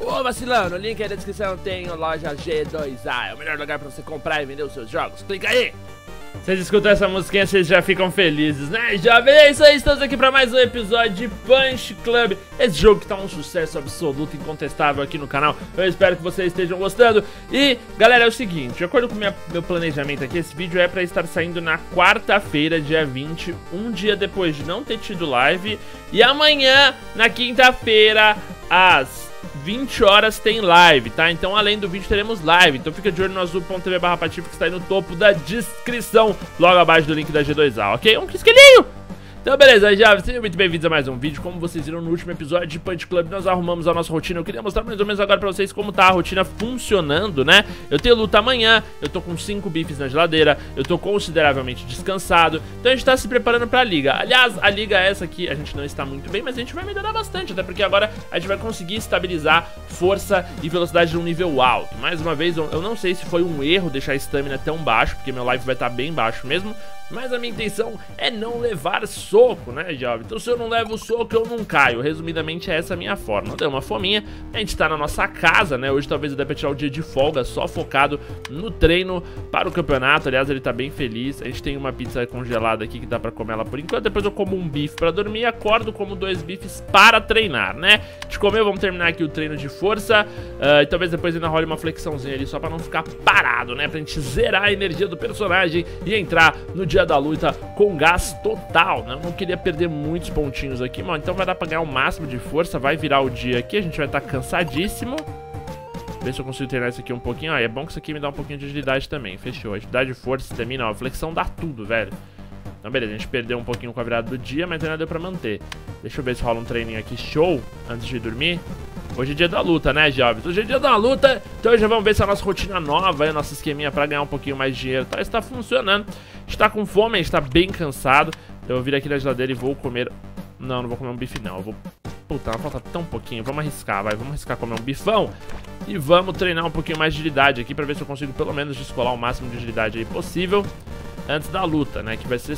Ô vacilão, no link aí da descrição tem a loja G2A. É o melhor lugar pra você comprar e vender os seus jogos. Clica aí! Vocês escutam essa musiquinha, vocês já ficam felizes, né, jovem? É isso aí, estamos aqui para mais um episódio de Punch Club. Esse jogo que tá um sucesso absoluto, incontestável aqui no canal. Eu espero que vocês estejam gostando. E, galera, é o seguinte, de acordo com meu planejamento aqui, esse vídeo é para estar saindo na quarta-feira, dia 20, um dia depois de não ter tido live. E amanhã, na quinta-feira, às 20 horas tem live, tá? Então além do vídeo teremos live. Então fica de olho no azul.tv/patife que está aí no topo da descrição, logo abaixo do link da G2A, ok? Um esquilinho! Então beleza, já sejam muito bem-vindos a mais um vídeo. Como vocês viram no último episódio de Punch Club, nós arrumamos a nossa rotina. Eu queria mostrar mais ou menos agora pra vocês como tá a rotina funcionando, né? Eu tenho luta amanhã, eu tô com 5 bifes na geladeira, eu tô consideravelmente descansado. Então a gente tá se preparando pra liga. Aliás, a liga essa aqui a gente não está muito bem, mas a gente vai melhorar bastante, até porque agora a gente vai conseguir estabilizar força e velocidade num nível alto. Mais uma vez, eu não sei se foi um erro deixar a stamina tão baixo, porque meu life vai estar bem baixo mesmo. Mas a minha intenção é não levar soco, né, jovem? Então se eu não levo soco, eu não caio. Resumidamente, essa é a minha forma. Deu uma fominha, a gente tá na nossa casa, né? Hoje talvez eu dê pra tirar o dia de folga, só focado no treino para o campeonato. Aliás, ele tá bem feliz. A gente tem uma pizza congelada aqui que dá pra comer ela por enquanto. Depois eu como um bife pra dormir e acordo como 2 bifes para treinar, né? De comer, vamos terminar aqui o treino de força. E talvez depois ainda role uma flexãozinha ali, só pra não ficar parado, né? Pra gente zerar a energia do personagem e entrar no dia da luta com gás total, né? Eu não queria perder muitos pontinhos aqui, mano. Então vai dar pra ganhar o máximo de força. Vai virar o dia aqui, a gente vai estar cansadíssimo. Ver se eu consigo treinar isso aqui um pouquinho. É bom que isso aqui me dá um pouquinho de agilidade também. Fechou, agilidade, força, estamina, ó, flexão dá tudo, velho. Então beleza, a gente perdeu um pouquinho com a virada do dia, mas ainda deu pra manter. Deixa eu ver se rola um treininho aqui, show, antes de dormir. Hoje é dia da luta, né, jovens? Hoje é dia da luta, então já vamos ver se a nossa rotina nova, a nossa esqueminha pra ganhar um pouquinho mais de dinheiro está funcionando. A gente tá com fome, a gente tá bem cansado. Então eu vou vir aqui na geladeira e vou comer... Não vou comer um bife não, eu vou... Puta, falta tão pouquinho, vamos arriscar, vai. Vamos arriscar comer um bifão. E vamos treinar um pouquinho mais de agilidade aqui pra ver se eu consigo pelo menos descolar o máximo de agilidade aí possível antes da luta, né? Que vai ser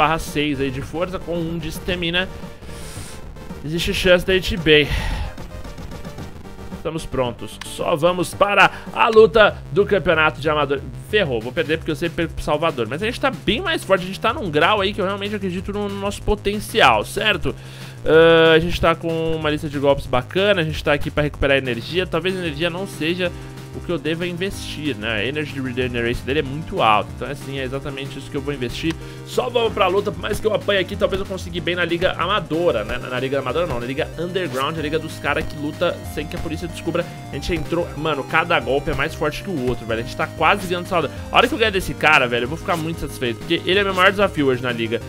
6/6 aí de força com 1 de estamina. Existe chance da gente ir bem. Estamos prontos, só vamos para a luta do campeonato de amador. Ferrou, vou perder porque eu sempre perco pro Salvador. Mas a gente tá bem mais forte, a gente tá num grau aí que eu realmente acredito no nosso potencial, certo? A gente tá com uma lista de golpes bacana, a gente tá aqui pra recuperar energia. Talvez a energia não seja o que eu deva investir, né? A Energy Regeneration dele é muito alta. Então assim, é exatamente isso que eu vou investir. Só vamos pra luta, por mais que eu apanhe aqui, talvez eu consiga ir bem na liga amadora, né? Na liga amadora não, na liga underground, a liga dos caras que luta sem que a polícia descubra. A gente entrou, mano, cada golpe é mais forte que o outro, velho. A gente tá quase ganhando saúde. A hora que eu ganhar desse cara, velho, eu vou ficar muito satisfeito, porque ele é meu maior desafio hoje na liga.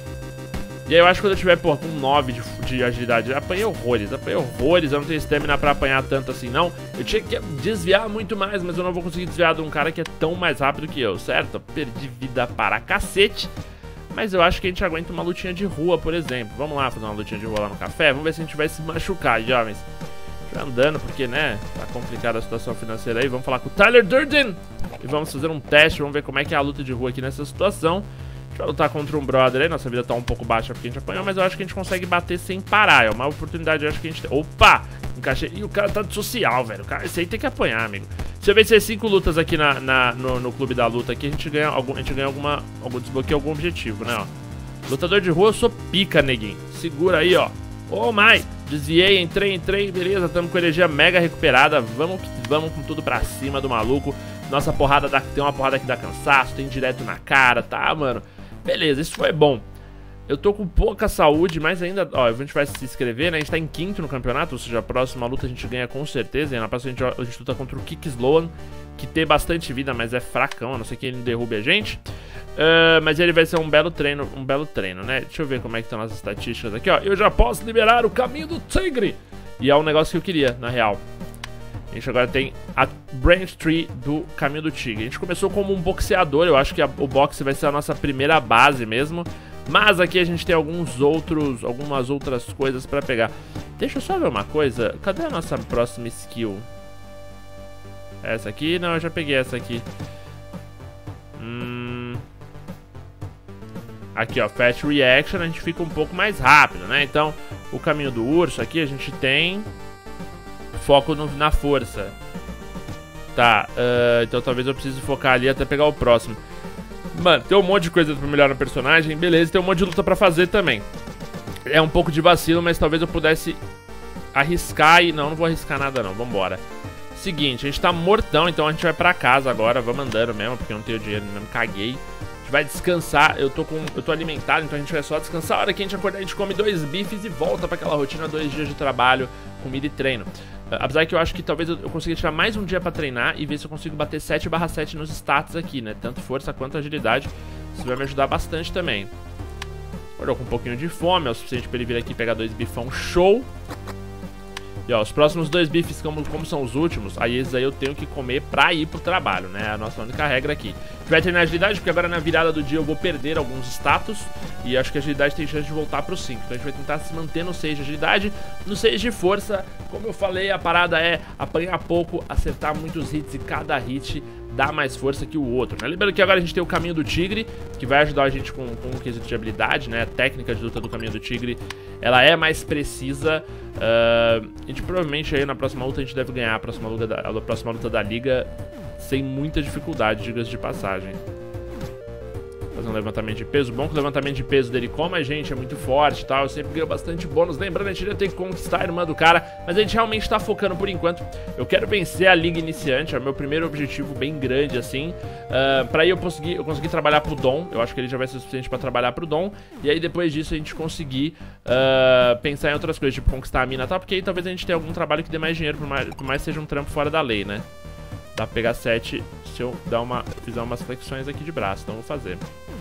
E aí eu acho que quando eu tiver, pô, com 9 de agilidade, eu apanhei horrores, eu não tenho stamina pra apanhar tanto assim, não. Eu tinha que desviar muito mais, mas eu não vou conseguir desviar de um cara que é tão mais rápido que eu, certo? Eu perdi vida para cacete, mas eu acho que a gente aguenta uma lutinha de rua, por exemplo. Vamos lá fazer uma lutinha de rua lá no café, vamos ver se a gente vai se machucar, jovens. A gente vai andando, porque, né, tá complicada a situação financeira aí. Vamos falar com o Tyler Durden e vamos fazer um teste, vamos ver como é que é a luta de rua aqui nessa situação. A gente vai lutar contra um brother aí, nossa vida tá um pouco baixa porque a gente apanhou, mas eu acho que a gente consegue bater sem parar. É uma oportunidade, eu acho que a gente tem. Opa! Encaixei. E o cara tá de social, velho. O cara, esse aí tem que apanhar, amigo. Se eu vencer 5 lutas aqui no clube da luta aqui, a gente ganha desbloqueia algum objetivo, né, ó. Lutador de rua, eu sou pica, neguinho. Segura aí, ó. Oh, my! Desviei, entrei, beleza, tamo com energia mega recuperada. Vamos com tudo pra cima do maluco. Nossa porrada tem uma porrada que dá cansaço, tem direto na cara, tá, mano? Beleza, isso foi bom. Eu tô com pouca saúde, mas ainda... Ó, a gente vai se inscrever, né? A gente tá em 5º no campeonato, ou seja, a próxima luta a gente ganha com certeza. E na próxima a gente luta contra o Kick Sloan, que tem bastante vida, mas é fracão, a não ser que ele derrube a gente. Mas ele vai ser um belo treino, né? Deixa eu ver como é que estão as estatísticas aqui, ó. Eu já posso liberar o caminho do tigre. E é um negócio que eu queria, na real. A gente agora tem a Branch Tree do Caminho do Tigre. A gente começou como um boxeador, eu acho que o boxe vai ser a nossa primeira base mesmo. Mas aqui a gente tem algumas outras coisas pra pegar. Deixa eu só ver uma coisa. Cadê a nossa próxima skill? Essa aqui? Não, eu já peguei essa aqui. Aqui, ó, Fast Reaction, a gente fica um pouco mais rápido, né? Então, o caminho do urso aqui a gente tem foco na força. Tá, então talvez eu precise focar ali até pegar o próximo. Mano, tem um monte de coisa pra melhorar no personagem, beleza, tem um monte de luta pra fazer também. É um pouco de vacilo, mas talvez eu pudesse arriscar e... Não vou arriscar nada não, vambora. Seguinte, a gente tá mortão, então a gente vai pra casa agora, vamos andando mesmo, porque eu não tenho dinheiro mesmo, caguei. A gente vai descansar, eu tô alimentado, então a gente vai só descansar. A hora que a gente acordar, a gente come 2 bifes e volta pra aquela rotina, 2 dias de trabalho, comida e treino. Apesar que eu acho que talvez eu consiga tirar mais um dia pra treinar e ver se eu consigo bater 7/7 nos status aqui, né? Tanto força quanto agilidade. Isso vai me ajudar bastante também. Acordou com um pouquinho de fome, é o suficiente pra ele vir aqui pegar 2 bifão, show! E ó, os próximos 2 bifes, como são os últimos, aí esses aí eu tenho que comer pra ir pro trabalho, né? É a nossa única regra aqui. A gente vai treinar agilidade, porque agora na virada do dia eu vou perder alguns status. E acho que a agilidade tem chance de voltar pro 5. Então a gente vai tentar se manter no 6 de agilidade. No 6 de força, como eu falei, a parada é apanhar pouco, acertar muitos hits e cada hit dá mais força que o outro, né? Lembrando que agora a gente tem o caminho do tigre, que vai ajudar a gente com o quesito de habilidade, né? A técnica de luta do caminho do tigre, ela é mais precisa. A gente provavelmente aí na próxima luta a gente deve ganhar a próxima luta da liga sem muita dificuldade, diga-se de passagem. Fazer um levantamento de peso. Bom que o levantamento de peso dele, como a gente é muito forte e tal, eu sempre ganho bastante bônus. Lembrando, a gente ainda tem que conquistar a irmã do cara, mas a gente realmente tá focando por enquanto. Eu quero vencer a liga iniciante, é o meu primeiro objetivo bem grande assim. Pra aí eu conseguir trabalhar pro Dom. Eu acho que ele já vai ser suficiente pra trabalhar pro Dom. E aí depois disso a gente conseguir pensar em outras coisas, tipo conquistar a mina e tal, porque aí talvez a gente tenha algum trabalho que dê mais dinheiro, por mais seja um trampo fora da lei, né? Dá pra pegar 7 se eu fizer umas flexões aqui de braço, então vou fazer.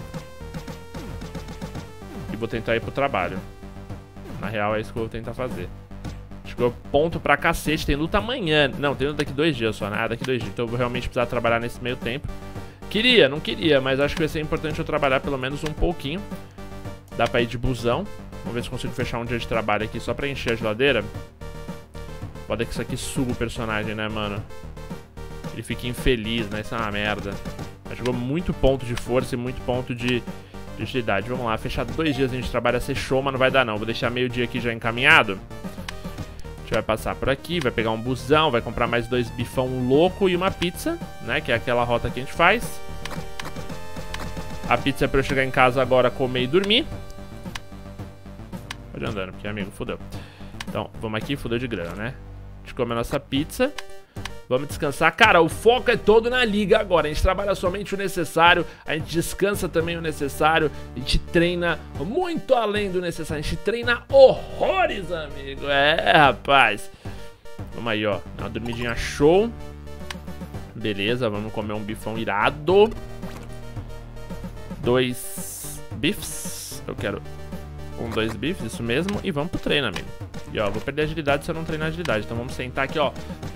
E vou tentar ir pro trabalho. Na real é isso que eu vou tentar fazer. Chegou ponto pra cacete, tem luta amanhã. Não, tem luta daqui 2 dias só, né? Daqui 2 dias, então eu vou realmente precisar trabalhar nesse meio tempo. Não queria, mas acho que vai ser importante eu trabalhar pelo menos um pouquinho. Dá pra ir de busão. Vamos ver se consigo fechar um dia de trabalho aqui só pra encher a geladeira. Pode que isso aqui suga o personagem, né, mano? Ele fica infeliz, né? Isso é uma merda. Mas jogou muito ponto de força e muito ponto de agilidade. Vamos lá, fechar 2 dias a gente trabalha, ser show, mas não vai dar não. Vou deixar meio dia aqui já encaminhado. A gente vai passar por aqui, vai pegar um busão, vai comprar mais 2 bifão louco e uma pizza, né? Que é aquela rota que a gente faz. A pizza é pra eu chegar em casa agora, comer e dormir. Pode andando, porque amigo, fodeu. Então, vamos aqui, fodeu de grana, né? A gente come a nossa pizza. Vamos descansar. Cara, o foco é todo na liga agora. A gente trabalha somente o necessário. A gente descansa também o necessário. A gente treina muito além do necessário. A gente treina horrores, amigo. É, rapaz. Vamos aí, ó. Uma dormidinha show. Beleza, vamos comer um bifão irado. 2 bifs. Eu quero 2 bifs, isso mesmo. E vamos pro treino, amigo. E ó, vou perder a agilidade se eu não treinar agilidade. Então vamos sentar aqui, ó.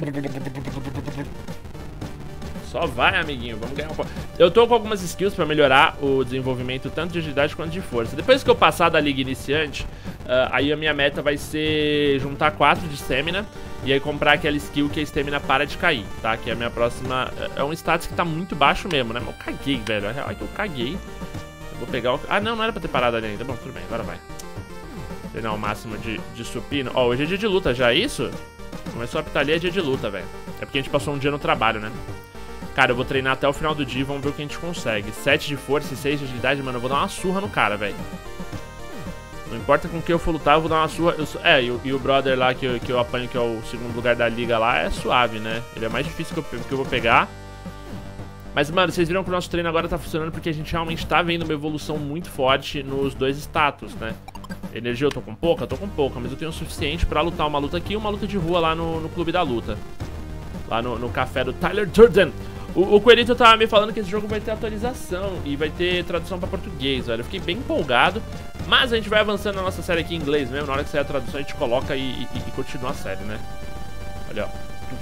Só vai, amiguinho, vamos ganhar um pouco. Eu tô com algumas skills pra melhorar o desenvolvimento tanto de agilidade quanto de força. Depois que eu passar da liga iniciante, aí a minha meta vai ser juntar 4 de stamina. E aí comprar aquela skill que a stamina para de cair, tá? Que é a minha próxima... É um status que tá muito baixo mesmo, né? Mas eu caguei, velho. A real é que eu caguei. Eu vou pegar o... Ah, não era pra ter parado ali ainda. Bom, tudo bem, agora vai. Treinar o máximo de supino. Ó, hoje é dia de luta já, é isso? Começou a apitar ali, é dia de luta, velho. É porque a gente passou um dia no trabalho, né? Cara, eu vou treinar até o final do dia e vamos ver o que a gente consegue. 7 de força e 6 de agilidade, mano, eu vou dar uma surra no cara, velho. Não importa com quem eu for lutar, eu vou dar uma surra. E o brother lá que eu apanho, que é o segundo lugar da liga lá, é suave, né? Ele é mais difícil que eu vou pegar. Mas, mano, vocês viram que o nosso treino agora tá funcionando porque a gente realmente tá vendo uma evolução muito forte nos 2 status, né? Energia eu tô com pouca? Tô com pouca, mas eu tenho o suficiente pra lutar uma luta aqui e uma luta de rua lá no Clube da Luta. Lá no café do Tyler Durden. O Coelito tava me falando que esse jogo vai ter atualização e vai ter tradução pra português, velho. Eu fiquei bem empolgado, mas a gente vai avançando na nossa série aqui em inglês mesmo. Na hora que sair a tradução a gente coloca e continua a série, né? Olha, ó.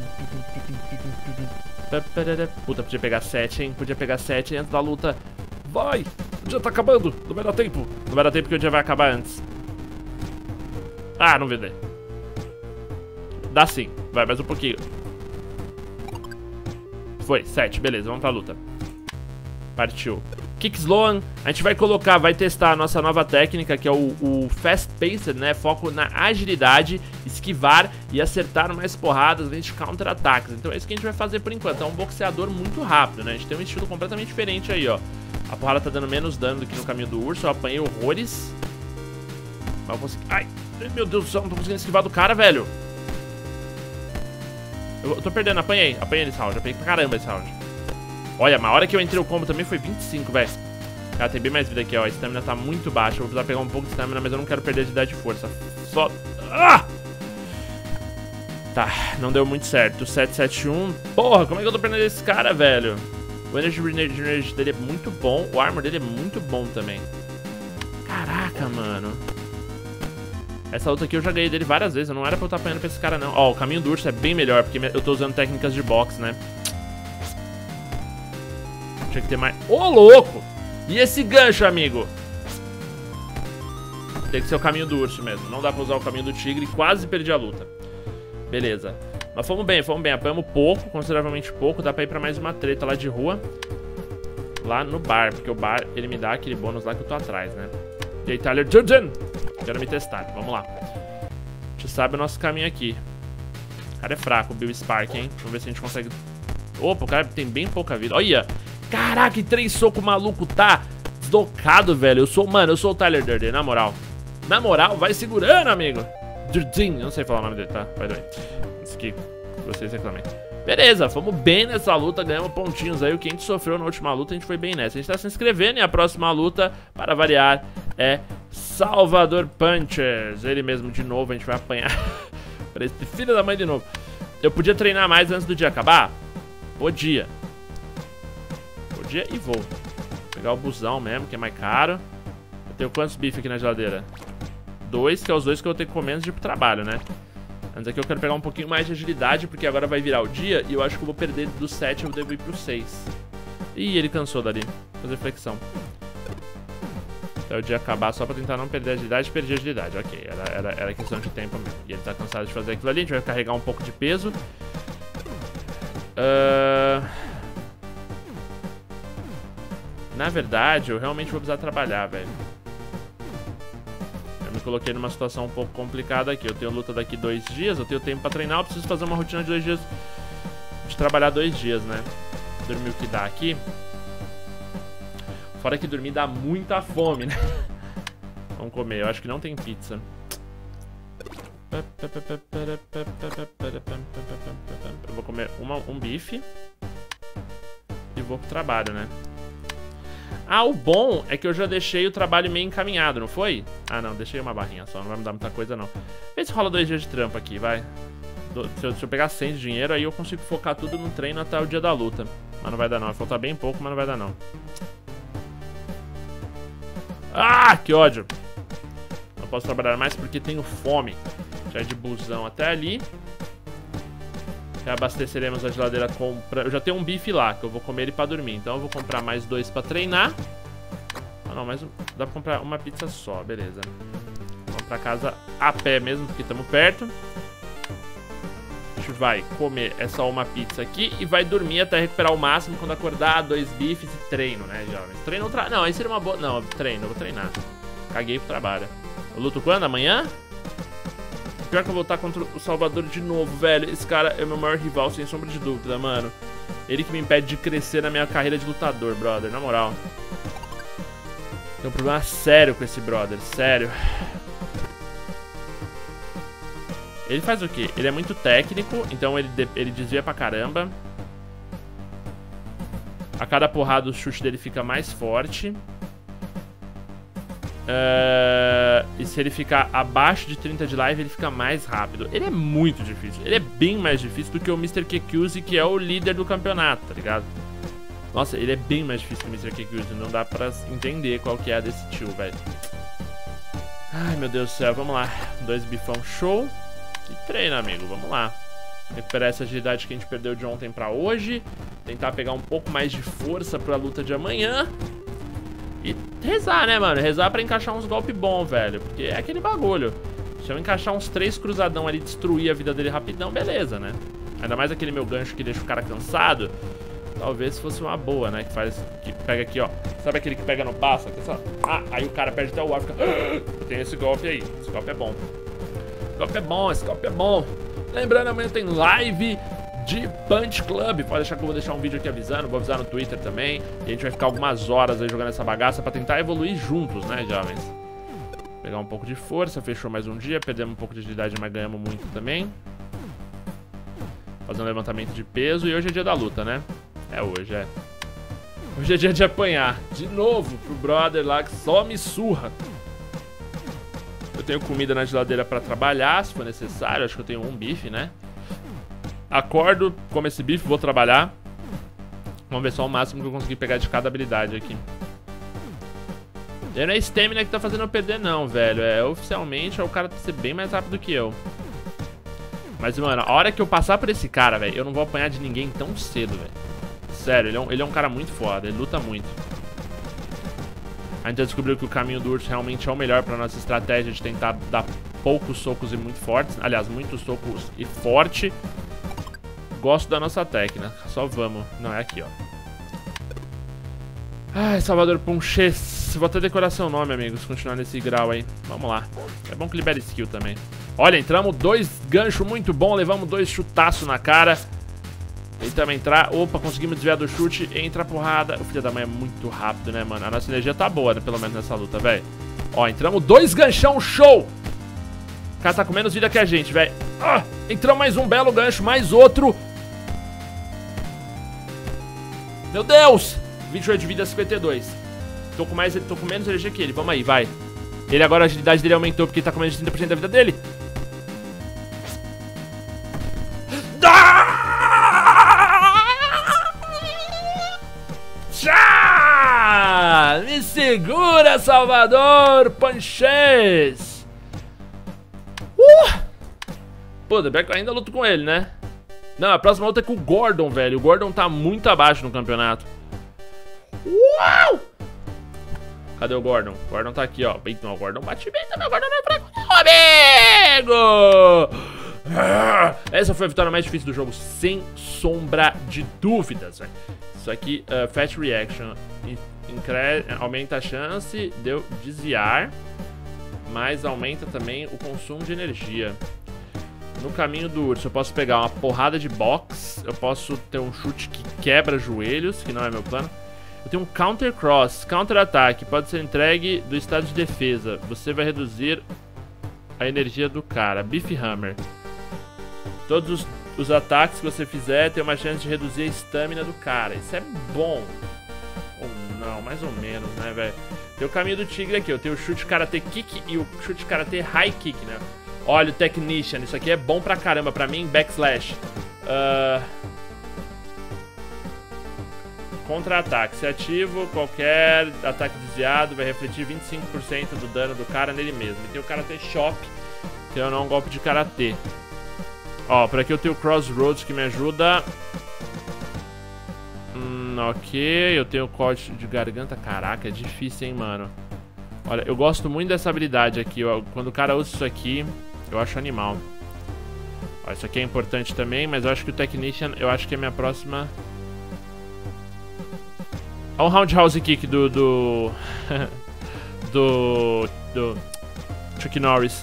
Puta, podia pegar 7, hein? Podia pegar 7 antes da luta. Vai! O dia tá acabando, não vai dar tempo. Não vai dar tempo porque o dia vai acabar antes. Ah, não vender. Dá sim, vai mais um pouquinho. Foi, 7, beleza, vamos pra luta. Partiu. Kick Sloan, a gente vai colocar, vai testar a nossa nova técnica, que é o Fast Paced, né? Foco na agilidade esquivar e acertar mais porradas, além de counter-ataques. Então é isso que a gente vai fazer por enquanto. É um boxeador muito rápido, né? A gente tem um estilo completamente diferente aí, ó. A porrada tá dando menos dano do que no caminho do urso. Eu apanhei horrores. Mas eu consegui... Ai, meu Deus do céu, não tô conseguindo esquivar do cara, velho. Eu tô perdendo, apanhei nesse round, apanhei pra caramba esse round. Olha, a hora que eu entrei o combo também foi 25, velho. Cara, tem bem mais vida aqui, ó. A estamina tá muito baixa. Eu vou precisar pegar um pouco de estamina, mas eu não quero perder a agilidade de força. Só... Ah! Tá, não deu muito certo. 771. Porra, como é que eu tô perdendo esse cara, velho? O Energy Regeneration dele é muito bom. O Armor dele é muito bom também. Caraca, mano. Essa luta aqui eu já ganhei dele várias vezes. Eu não era pra eu estar apanhando pra esse cara, não. Ó, o caminho do urso é bem melhor, porque eu tô usando técnicas de boxe, né? Tinha que ter mais... Ô, louco! E esse gancho, amigo? Tem que ser o caminho do urso mesmo. Não dá pra usar o caminho do tigre. Quase perdi a luta. Beleza. Mas fomos bem. Apanhamos pouco, consideravelmente pouco. Dá pra ir pra mais uma treta lá de rua. Lá no bar. Porque o bar, ele me dá aquele bônus lá que eu tô atrás, né? E aí, Tyler Durden. Quero me testar. Vamos lá. A gente sabe o nosso caminho aqui. O cara é fraco, o Bill Spark, hein? Vamos ver se a gente consegue... Opa, o cara tem bem pouca vida. Olha! Caraca, que 3 socos maluco tá deslocado, velho. Mano, eu sou o Tyler Durden, na moral. Na moral, vai segurando, amigo. Durden, eu não sei falar o nome dele, tá? Vai doer. Isso aqui, vocês reclamem. Beleza, fomos bem nessa luta, ganhamos pontinhos aí. O que a gente sofreu na última luta, a gente foi bem nessa. A gente tá se inscrevendo e a próxima luta, para variar, é Salvador Punchers. Ele mesmo, de novo, a gente vai apanhar pra esse filho da mãe de novo. Eu podia treinar mais antes do dia acabar? Podia. E vou pegar o busão mesmo, que é mais caro. Eu tenho quantos bifes aqui na geladeira? 2, que é os 2 que eu vou ter que comer antes de ir pro trabalho, né? Antes aqui eu quero pegar um pouquinho mais de agilidade, porque agora vai virar o dia. E eu acho que eu vou perder do 7, eu devo ir pro 6. Ih, ele cansou dali. Vou fazer flexão até o dia acabar, só pra tentar não perder a agilidade. Perdi a agilidade, ok, era questão de tempo mesmo. E ele tá cansado de fazer aquilo ali. A gente vai carregar um pouco de peso. Na verdade, eu realmente vou precisar trabalhar, velho. Eu me coloquei numa situação um pouco complicada aqui. Eu tenho luta daqui 2 dias, eu tenho tempo pra treinar. Eu preciso fazer uma rotina de 2 dias. De trabalhar 2 dias, né? Dormir o que dá aqui. Fora que dormir dá muita fome, né? Vamos comer, eu acho que não tem pizza. Eu vou comer um bife. E vou pro trabalho, né? Ah, o bom é que eu já deixei o trabalho meio encaminhado, não foi? Ah, não, deixei uma barrinha só, não vai mudar muita coisa, não. Vê se rola 2 dias de trampo aqui, vai. Se eu pegar 100 de dinheiro, aí eu consigo focar tudo no treino até o dia da luta. Mas não vai dar não, vai faltar bem pouco, mas não vai dar não. Ah, que ódio. Não posso trabalhar mais porque tenho fome. Já é de busão até ali. Abasteceremos a geladeira compra. Eu já tenho um bife lá, que eu vou comer ele pra dormir. Então eu vou comprar mais 2 pra treinar. Ah, não, mas dá pra comprar uma pizza só, beleza. Vamos pra casa a pé mesmo, porque estamos perto. A gente vai comer essa uma pizza aqui e vai dormir até recuperar o máximo. Quando acordar, 2 bifes e treino, né, jovens? Treino outra... Não, aí seria uma boa... Não, treino, eu vou treinar. Caguei pro trabalho. Eu luto quando? Amanhã? Pior que eu vou lutar contra o Salvador de novo, velho. Esse cara é o meu maior rival, sem sombra de dúvida, mano. Ele que me impede de crescer na minha carreira de lutador, brother, na moral. Tem um problema sério com esse brother, sério. Ele faz o quê? Ele é muito técnico, então ele desvia pra caramba. A cada porrada o chute dele fica mais forte. E se ele ficar abaixo de 30 de live, ele fica mais rápido. Ele é muito difícil. Ele é bem mais difícil do que o Mr. Kekuzi, que é o líder do campeonato, tá ligado? Nossa, ele é bem mais difícil que o Mr. Kekuzi. Não dá pra entender qual que é desse tio, velho. Ai, meu Deus do céu, vamos lá. 2 bifão show. E treina, amigo, vamos lá. Recuperar essa agilidade que a gente perdeu de ontem pra hoje. Tentar pegar um pouco mais de força pra luta de amanhã. E rezar, né, mano? Rezar pra encaixar uns golpes bons, velho. Porque é aquele bagulho. Se eu encaixar uns 3 cruzadão ali e destruir a vida dele rapidão, beleza, né? Ainda mais aquele meu gancho que deixa o cara cansado. Talvez fosse uma boa, né? Que pega aqui, ó. Sabe aquele que pega no passo? Aqui, só... Ah, aí o cara perde até o ar e fica... Eu tenho esse golpe aí. Esse golpe é bom. golpe é bom, esse golpe é bom. Lembrando, amanhã tem live de Punch Club. Pode deixar que eu vou deixar um vídeo aqui avisando. Vou avisar no Twitter também. E a gente vai ficar algumas horas aí jogando essa bagaça pra tentar evoluir juntos, né, jovens? Pegar um pouco de força. Fechou mais um dia. Perdemos um pouco de agilidade, mas ganhamos muito também. Fazer um levantamento de peso. E hoje é dia da luta, né? É hoje, é. Hoje é dia de apanhar. De novo pro brother lá que só me surra. Eu tenho comida na geladeira pra trabalhar, se for necessário. Acho que eu tenho um bife, né? Acordo, como esse bife, vou trabalhar. Vamos ver só o máximo que eu conseguir pegar de cada habilidade aqui. E não é stamina que tá fazendo eu perder não, velho. É, oficialmente é o cara ser bem mais rápido que eu. Mas, mano, a hora que eu passar por esse cara, velho, eu não vou apanhar de ninguém tão cedo, velho. Sério, ele é um cara muito foda, ele luta muito. A gente já descobriu que o caminho do urso realmente é o melhor pra nossa estratégia de tentar dar poucos socos e muito fortes. Aliás, muitos socos e forte. Gosto da nossa técnica, só vamos. Não, é aqui, ó. Ai, Salvador Punches. Vou até decorar seu nome, amigos, continuar nesse grau aí. Vamos lá. É bom que libera skill também. Olha, entramos 2 ganchos muito bom, levamos 2 chutaços na cara. Tentamos entrar. Opa, conseguimos desviar do chute. Entra a porrada. O filho da mãe é muito rápido, né, mano? A nossa energia tá boa, né? Pelo menos nessa luta, velho. Ó, entramos 2 ganchão, show! O cara tá com menos vida que a gente, velho. Ah, entramos mais um belo gancho, mais outro. Meu Deus! 28 de vida, 52. Tô com menos energia que ele. Vamos aí, vai. Ele agora, a agilidade dele aumentou porque ele tá com menos de 30% da vida dele. Tchá! Me segura, Salvador Punches! Pô, The Black ainda luto com ele, né? Não, a próxima luta é com o Gordon, velho. O Gordon tá muito abaixo no campeonato. Uau! Cadê o Gordon? O Gordon tá aqui, ó. Não, o Gordon bate bem também. O Gordon não é fraco, não, amigo! Essa foi a vitória mais difícil do jogo, sem sombra de dúvidas, velho. Isso aqui, Fast Reaction. Aumenta a chance de eu desviar, mas aumenta também o consumo de energia. No caminho do urso eu posso pegar uma porrada de box. Eu posso ter um chute que quebra joelhos, que não é meu plano. Eu tenho um counter cross, counter ataque. Pode ser entregue do estado de defesa. Você vai reduzir a energia do cara. Beef Hammer. Todos os ataques que você fizer tem uma chance de reduzir a estamina do cara. Isso é bom. Ou não, mais ou menos, né, velho? Tem o caminho do tigre aqui. Eu tenho o chute karate kick e o chute karate high kick, né? Olha o Technician, isso aqui é bom pra caramba, pra mim, backslash. Contra-ataque, se ativo, qualquer ataque desviado vai refletir 25% do dano do cara nele mesmo. E tem o Karate Chop, que não é um golpe de Karate. Ó, por aqui eu tenho o Crossroads que me ajuda. Ok, eu tenho o corte de garganta. Caraca, é difícil, hein, mano. Olha, eu gosto muito dessa habilidade aqui, ó. Quando o cara usa isso aqui, eu acho animal. Ó, isso aqui é importante também, mas eu acho que o Technician, eu acho que é a minha próxima... Olha o Roundhouse Kick do Chuck Norris.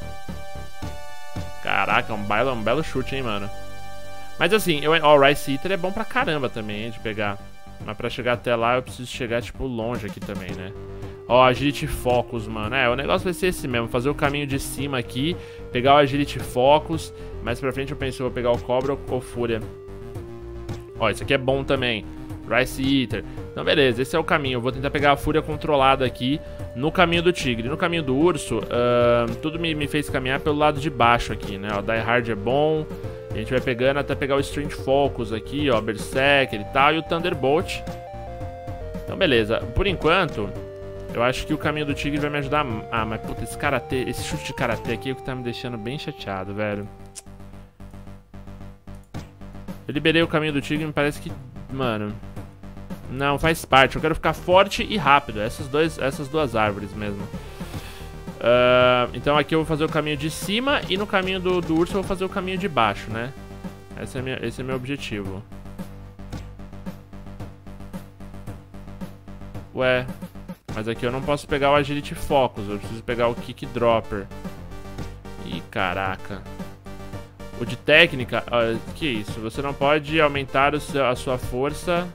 Caraca, um belo chute, hein, mano. Mas assim, o Rice Eater é bom pra caramba também, hein, de pegar. Mas pra chegar até lá eu preciso chegar, tipo, longe aqui também, né? Ó, Agility Focus, mano. É, o negócio vai ser esse mesmo. Fazer o caminho de cima aqui. Pegar o Agility Focus. Mais pra frente eu pensei, vou pegar o Cobra ou Fúria. Ó, isso aqui é bom também. Rice Eater. Então, beleza. Esse é o caminho. Eu vou tentar pegar a Fúria controlada aqui no caminho do tigre. No caminho do urso, tudo me fez caminhar pelo lado de baixo aqui, né? O Die Hard é bom. A gente vai pegando até pegar o Strange Focus aqui, ó. Berserker e tal. E o Thunderbolt. Então, beleza. Por enquanto... Eu acho que o caminho do tigre vai me ajudar. Ah, mas puta, esse chute de karatê aqui é o que tá me deixando bem chateado, velho. Eu liberei o caminho do tigre e me parece que... Mano... Não, faz parte. Eu quero ficar forte e rápido. Essas duas árvores mesmo. Então aqui eu vou fazer o caminho de cima. E no caminho do urso eu vou fazer o caminho de baixo, né? Esse é meu objetivo. Ué... Mas aqui eu não posso pegar o Agility Focus, eu preciso pegar o Kick Dropper. Ih, caraca. O de técnica... que isso? Você não pode aumentar a sua força...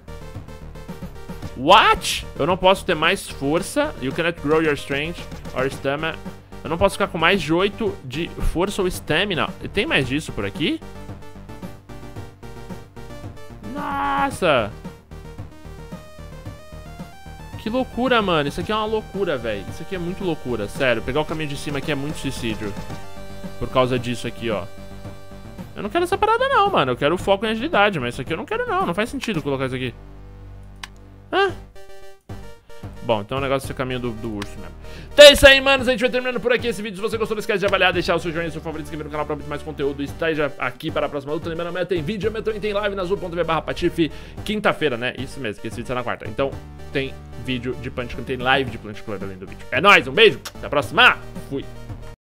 What? Eu não posso ter mais força. You cannot grow your strength or stamina. Eu não posso ficar com mais de 8 de força ou stamina. E tem mais disso por aqui? Nossa! Que loucura, mano. Isso aqui é uma loucura, velho. Isso aqui é muito loucura. Sério, pegar o caminho de cima aqui é muito suicídio. Por causa disso aqui, ó. Eu não quero essa parada não, mano. Eu quero o foco em agilidade, mas isso aqui eu não quero não. Não faz sentido colocar isso aqui. Bom, então o negócio é o caminho do urso mesmo. Então é isso aí, manos. A gente vai terminando por aqui esse vídeo. Se você gostou, não esquece de avaliar, deixar o seu joinha, seu favorito, se inscrever no canal pra muito mais conteúdo. Esteja aqui para a próxima luta. Lembrando, amanhã tem vídeo, amanhã também tem live na azul.tv/patife. Quinta-feira, né? Isso mesmo, que esse vídeo sai na quarta. Então tem vídeo de Punch Club, tem live de Punch Club além do vídeo. É nóis, um beijo, até a próxima. Fui.